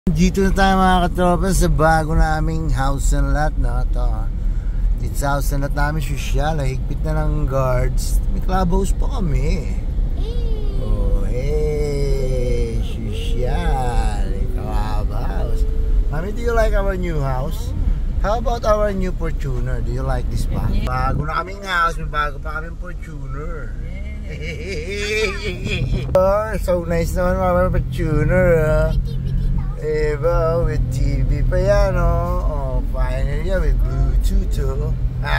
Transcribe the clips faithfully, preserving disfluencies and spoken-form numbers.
Dito na tayo mga katropa sa bago naming house and lot, no? Ito, dito sa house and lot namin, sosyal, higpit na ng guards. May clubhouse pa kami. Oh, hey, sosyal, clubhouse. Mami, do you like our new house? How about our new Fortuner? Do you like this ba? Bago na kaming house, may bago pa kaming Fortuner. Oh, so nice naman mga Fortuner, ah. Diba, with T V pa yan, oh. Oh, finally, with Bluetooth, oh.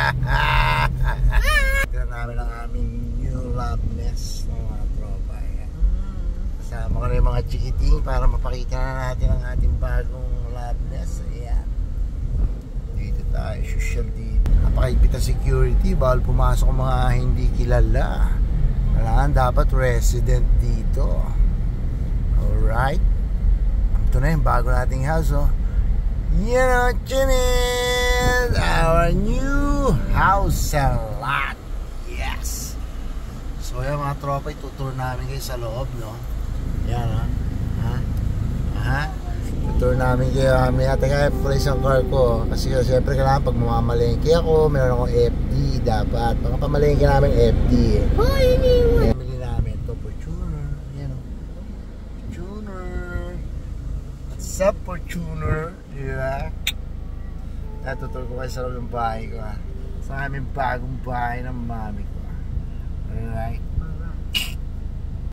Tignan namin ang aming new lab nest ng mga tropa, yan. Kasama ko na yung mga chikiting para mapakita na natin ang ating bagong lab nest. Ayan. Dito tayo, social dito. Napakahigpit na security, bawal pumasok ang mga hindi kilala. Kailangan dapat resident dito. Alright. Ito na yung bago nating house, oh. Yan o, chinis! Our new house and lot. Yes! So yan mga tropa, ituturo namin kayo sa loob, no? Yan, ha? Ha? Ha? Ituturo namin kayo. May ate kaya place ang car ko. Kasi siyempre kailangan pag mamamalengke ako, meron akong F D dapat. Pag pamalengke namin F D, eh. Oh, yun yun! Bili namin ito, Fortuner. Yan, o. Fortuner. Sa Fortuner, di ba? Natuturo ko kayo sa loob ng bahay ko, ha? Sa aming bagong bahay ng mami ko, ha? Alright?